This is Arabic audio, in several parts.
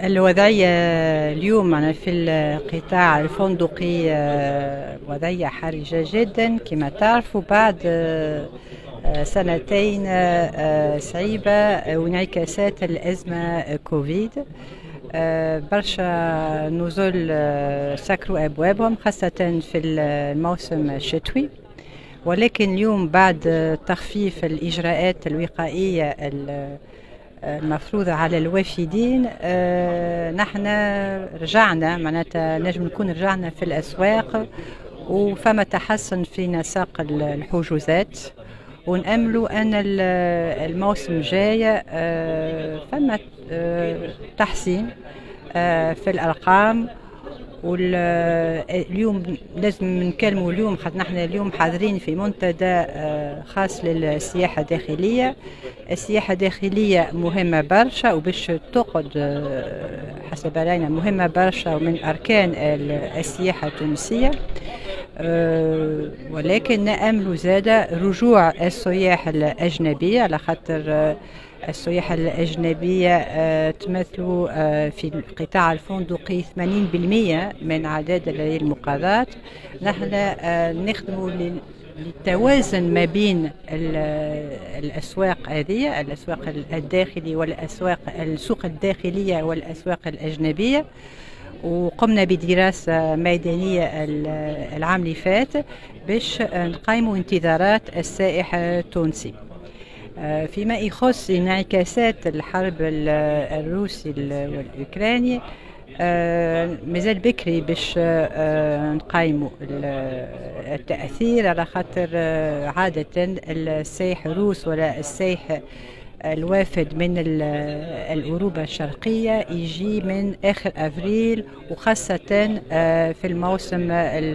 الوضعية اليوم أنا في القطاع الفندقي وضعية حرجة جدا كما تعرفوا بعد سنتين صعيبة وانعكاسات الأزمة كوفيد. برشا نزل سكروا أبوابهم خاصة في الموسم الشتوي، ولكن اليوم بعد تخفيف الإجراءات الوقائية المفروضة على الوافدين نحن رجعنا، معناتها نجم نكون رجعنا في الأسواق وفما تحسن في نساق الحجوزات، ونأملوا أن الموسم الجاي فما تحسين في الأرقام. واليوم لازم نكلموا اليوم خاطر نحن اليوم حاضرين في منتدى خاص للسياحة الداخلية. السياحة الداخلية مهمة برشا وباش تقعد حسب رأينا مهمة برشا ومن أركان السياحة التونسية، ولكن نأمل زاد رجوع السياح الأجنبية على خاطر السياح الأجنبية تمثل في القطاع الفندقي 80% من عدد المقاضات. نحن نخدموا للتوازن ما بين الأسواق هذه، الأسواق الداخلية والأسواق السوق الداخلية والأسواق الأجنبية، وقمنا بدراسة ميدانية العام اللي فات باش نقيموا انتظارات السائح التونسي. فيما يخص انعكاسات الحرب الروسي والأوكراني مازال بكري باش نقيموا التأثير، على خاطر عادة السائح الروس ولا السائح الوافد من الأوروبا الشرقية يجي من آخر أفريل وخاصة في الموسم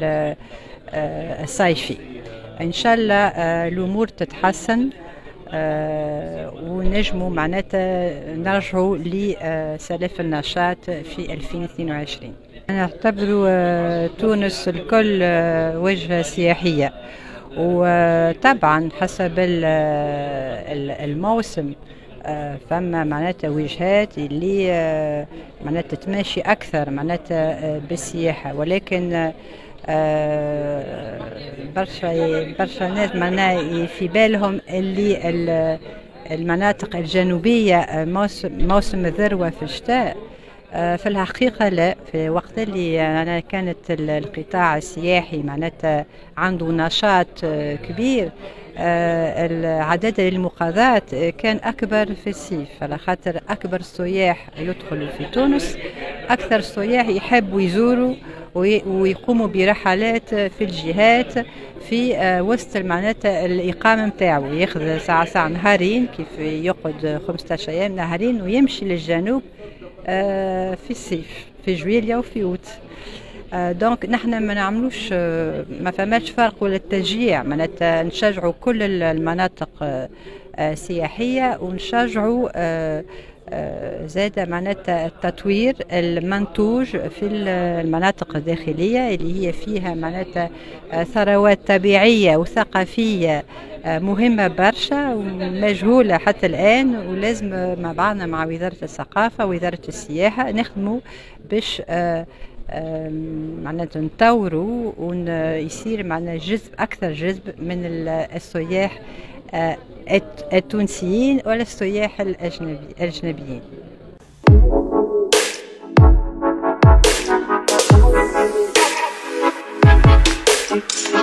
الصيفي. إن شاء الله الأمور تتحسن ونجموا معناتها نرجعوا لسلف النشاط في 2022. نعتبر تونس الكل وجهة سياحية، وطبعا حسب الموسم فما معناتها وجهات اللي معناتها تماشي أكثر معناتها بالسياحة، ولكن برشا ناس معناها في بالهم اللي المناطق الجنوبية موسم الذروة في الشتاء. في الحقيقة لا، في وقت اللي أنا كانت القطاع السياحي معناتها عنده نشاط كبير، عدد المقاضات كان أكبر في الصيف، على خاطر أكبر السياح يدخلوا في تونس، أكثر السياح يحبوا يزوروا ويقوموا برحلات في الجهات في وسط معناتها الإقامة متاعو، ياخذ ساعة نهارين، كيف يقعد 15 أيام نهارين ويمشي للجنوب في الصيف في جويليا وفي أوت. دونك نحن ما نعملوش ما فماش فرق ولا التشجيع، معناتها نشجعوا كل المناطق السياحية ونشجعوا زاد معناتها التطوير المنتوج في المناطق الداخلية اللي هي فيها معناتها ثروات طبيعية وثقافية مهمة برشا ومجهولة حتى الآن، ولازم مع بعضنا مع وزارة الثقافة ووزارة السياحة نخدموا باش معناتها نطوروا ويصير معنا جذب أكثر جذب من السياح التونسيين ولا السياح الأجنبيين.